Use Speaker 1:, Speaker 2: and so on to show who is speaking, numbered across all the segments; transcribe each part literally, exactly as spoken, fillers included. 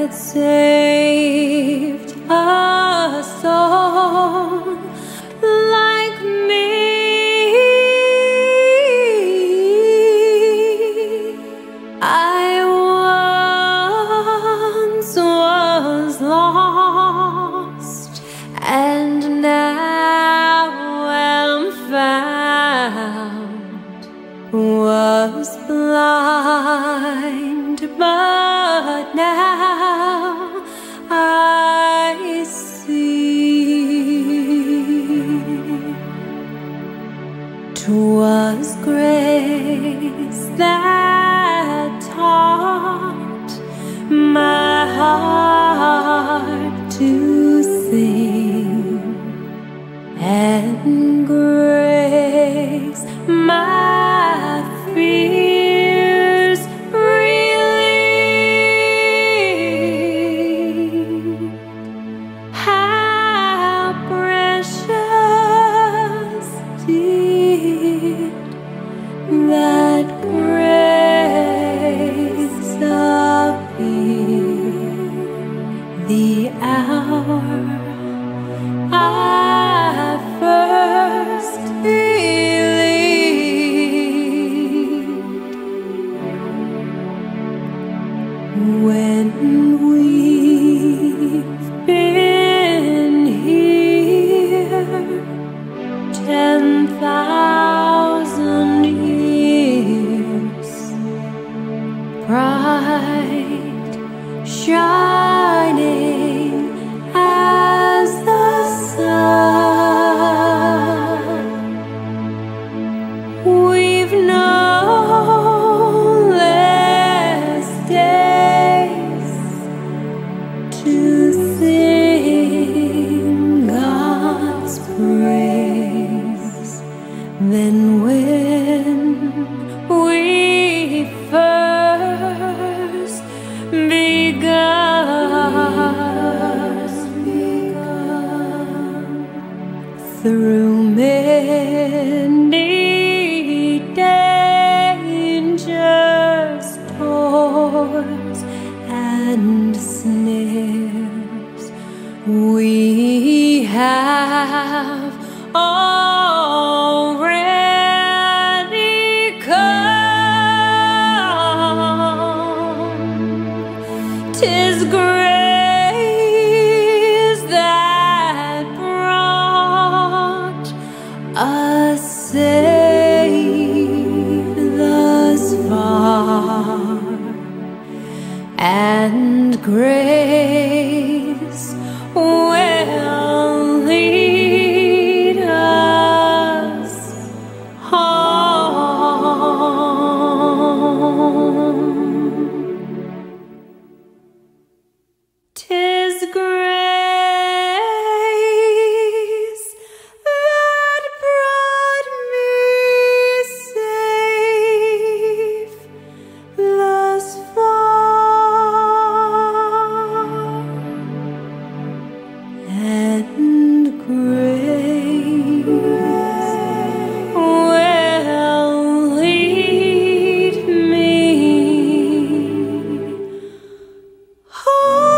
Speaker 1: had saved a soul like me. I once was lost and now am found, was blind but now I see. 'Twas grace that taught my heart to sing, and grace my fears relieved. How precious did that grace appear the hour I first believed. When we've been here ten thousand years, bright, shining as the sun, we've no less days to sing God's praise than when we first begun. Through many dangers, toils, and snares, we have already come. 'Tis grace that brought us safe thus far, and grace will lead us home. 'Tis grace that brought me safe thus far, and grace will lead me home.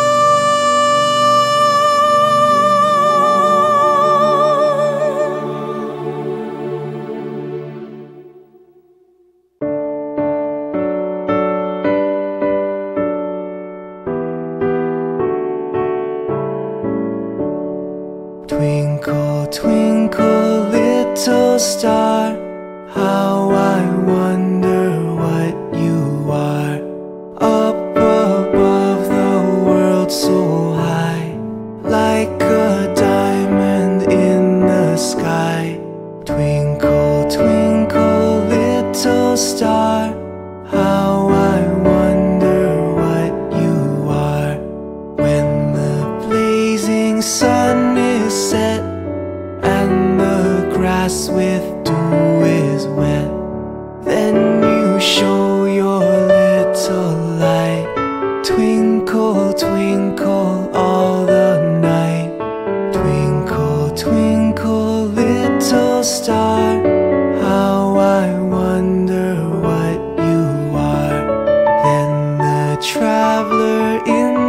Speaker 2: Twinkle, twinkle, little star, how I wonder what you are. Up above the world so high, like a diamond in the sky. Twinkle, twinkle, little star, how I wonder what you are. When the blazing sun is set and the grass with dew is wet, then you show your little light. Twinkle, twinkle all the night. Twinkle, twinkle, little star, how I wonder what you are. Then the traveler in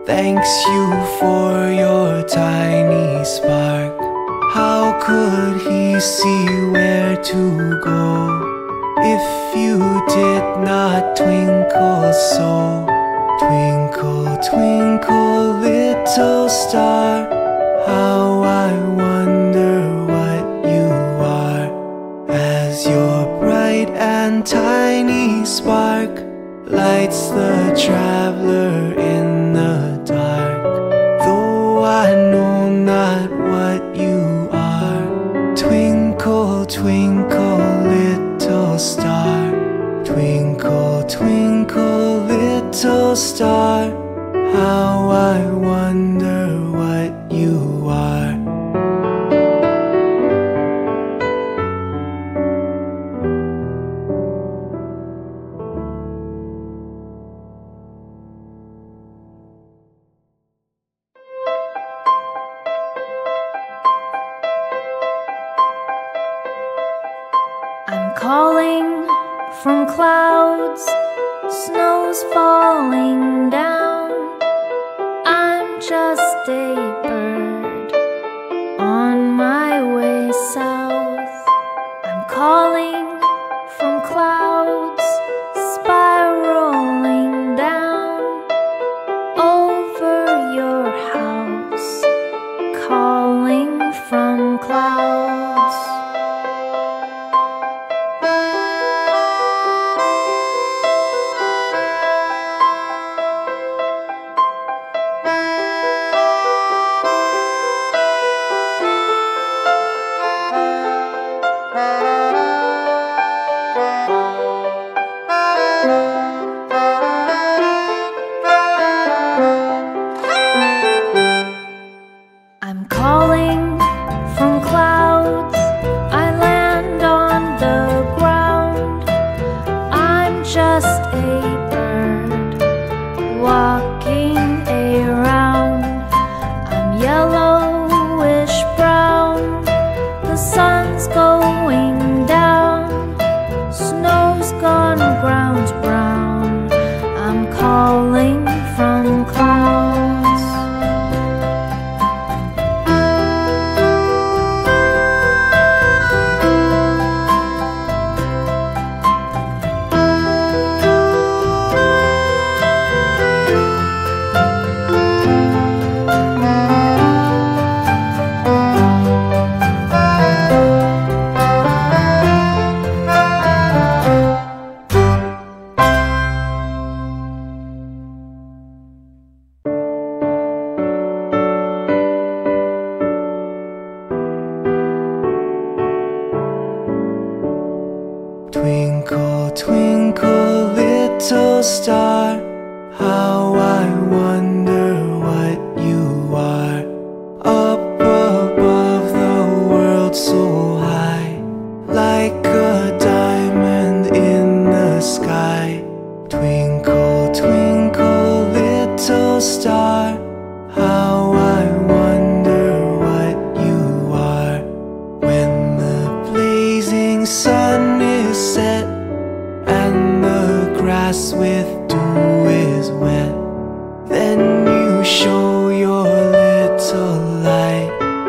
Speaker 2: thanks you for your tiny spark. How could he see where to go if you did not twinkle so? Twinkle, twinkle, little star, how I wonder what you are. As your bright and tiny spark lights the traveler in the dark, though I know not what you are. Twinkle, twinkle, little star, twinkle, twinkle, little star, how I wonder what you are.
Speaker 1: I'm calling from clouds, snow's falling down. I'm just a bird on my way south. I'm calling from clouds, spiraling down over your house, calling from clouds. I'm calling from clouds, I land on the ground. I'm just a bird walking around. I'm yellowish brown, the sun's going down, snow's gone ground brown. I'm calling from clouds.
Speaker 2: Twinkle, twinkle, little star, how I wonder what you are. Up above the world so high, like a diamond in the sky. Twinkle, twinkle, little star, how I wonder what you are. When the blazing sun is set and the grass with dew is wet, then you show your little light.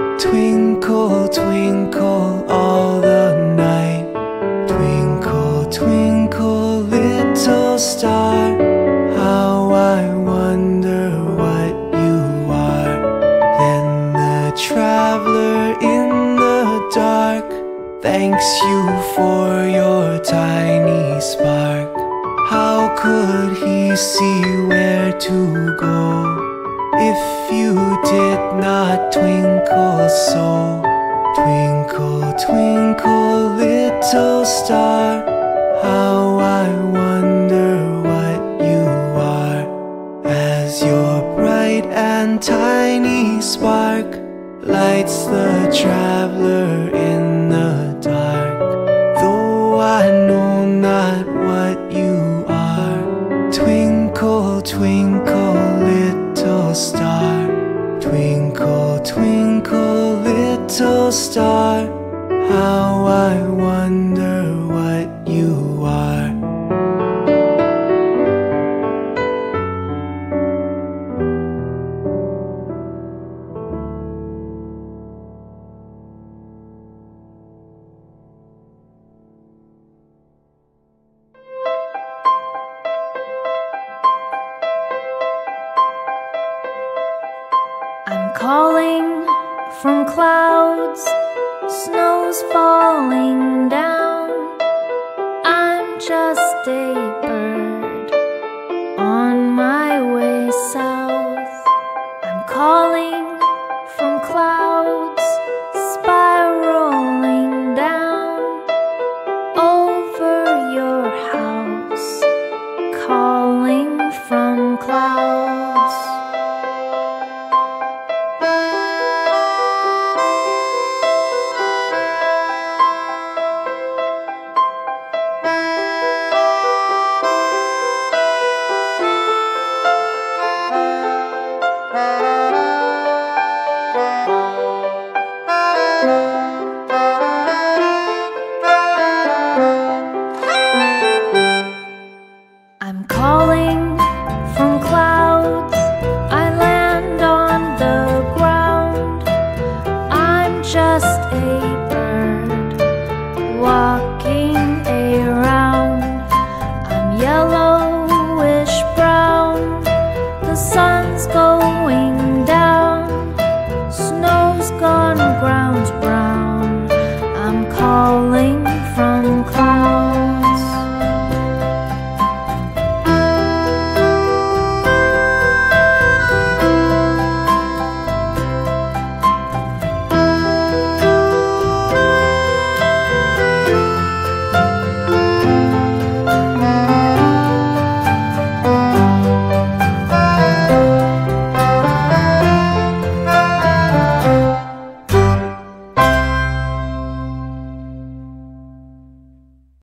Speaker 2: Twinkle, twinkle all the night. Twinkle, twinkle, little star, how I wonder what you are. Then the traveler in the dark thanks you for your tiny spark. How could he see where to go if you did not twinkle so? Twinkle, twinkle, little star, how I wonder what you are. As your bright and tiny spark lights the traveler in the dark, though I know not what you are. Twinkle, twinkle, little star, twinkle, twinkle, little star, how I wonder what you are.
Speaker 1: calling from clouds, snow's falling down. I'm just a